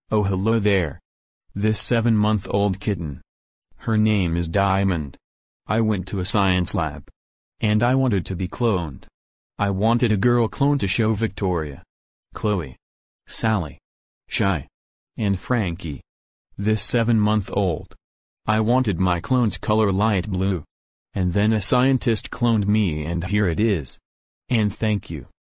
Oh, hello there. This 7-month-old kitten. Her name is Diamond. I went to a science lab. And I wanted to be cloned. I wanted a girl clone to show Victoria, Chloe, Sally, Shy, and Frankie. This 7-month-old. I wanted my clone's color light blue. And then a scientist cloned me, and here it is. And thank you.